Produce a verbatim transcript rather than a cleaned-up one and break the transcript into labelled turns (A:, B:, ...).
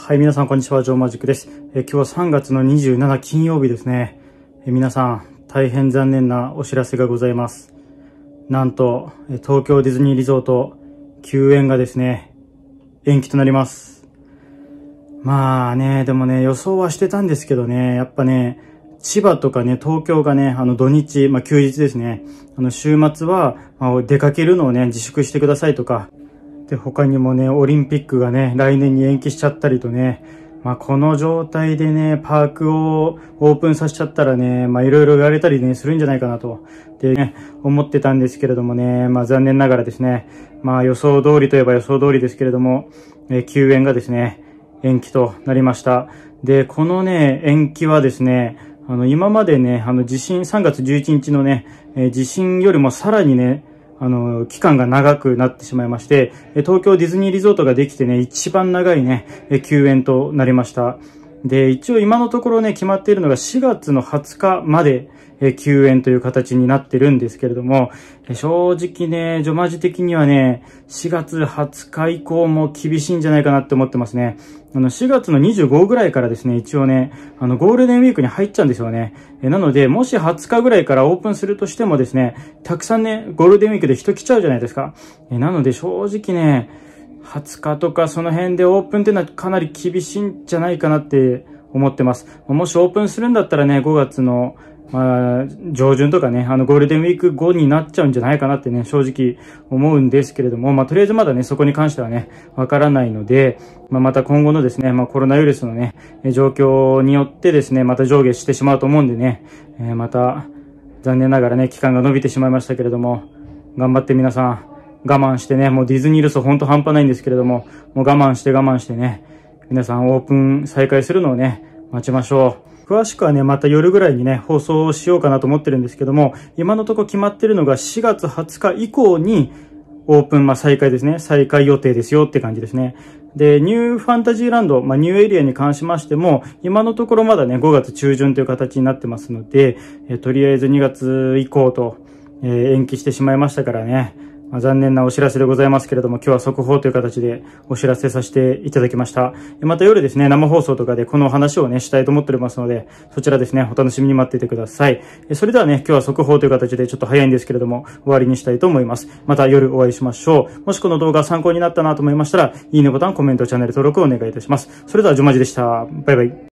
A: はい、皆さんこんにちは、ジョーマジックです。え今日はさんがつのにじゅうしちにち金曜日ですね。え皆さん、大変残念なお知らせがございます。なんと、え東京ディズニーリゾート休園がですね、延期となります。まあね、でもね、予想はしてたんですけどね、やっぱね、千葉とかね、東京がね、あの土日、まあ休日ですね、あの週末は、まあ、出かけるのをね、自粛してくださいとか、で、他にもね、オリンピックがね、来年に延期しちゃったりとね、まあ、この状態でね、パークをオープンさせちゃったらね、まあ、いろいろ言われたりね、するんじゃないかなと、でね、思ってたんですけれどもね、まあ、残念ながらですね、まあ、予想通りといえば予想通りですけれども、えー、休園がですね、延期となりました。で、このね、延期はですね、あの、今までね、あの、地震、さんがつじゅういちにちのね、えー、地震よりもさらにね、あの、期間が長くなってしまいまして、東京ディズニーリゾートができてね、一番長いね、休園となりました。で、一応今のところね、決まっているのがしがつのはつかまで休園という形になってるんですけれども、正直ね、ジョマジ的にはね、しがつはつか以降も厳しいんじゃないかなって思ってますね。あの、しがつのにじゅうごぐらいからですね、一応ね、あの、ゴールデンウィークに入っちゃうんですよね。えなので、もしはつかぐらいからオープンするとしてもですね、たくさんね、ゴールデンウィークで人来ちゃうじゃないですか。えなので、正直ね、はつかとかその辺でオープンっていうのはかなり厳しいんじゃないかなって思ってます。もしオープンするんだったらね、ごがつの、まあ、上旬とかね、あの、ゴールデンウィーク後になっちゃうんじゃないかなってね、正直思うんですけれども、まあ、とりあえずまだね、そこに関してはね、わからないので、まあ、また今後のですね、まあ、コロナウイルスのね、状況によってですね、また上下してしまうと思うんでね、えー、また、残念ながらね、期間が伸びてしまいましたけれども、頑張って皆さん、我慢してね、もうディズニーリゾートほんと半端ないんですけれども、もう我慢して我慢してね、皆さんオープン再開するのをね、待ちましょう。詳しくはね、また夜ぐらいにね、放送しようかなと思ってるんですけども、今のところ決まってるのがしがつはつか以降にオープン、まあ再開ですね。再開予定ですよって感じですね。で、ニューファンタジーランド、まあニューエリアに関しましても、今のところまだね、ごがつちゅうじゅんという形になってますので、えとりあえずにがつ以降と、えー、延期してしまいましたからね。まあ、残念なお知らせでございますけれども、今日は速報という形でお知らせさせていただきました。また夜ですね、生放送とかでこの話をね、したいと思っておりますので、そちらですね、お楽しみに待っていてください。それではね、今日は速報という形でちょっと早いんですけれども、終わりにしたいと思います。また夜お会いしましょう。もしこの動画参考になったなと思いましたら、いいねボタン、コメント、チャンネル登録をお願いいたします。それではジョマジでした。バイバイ。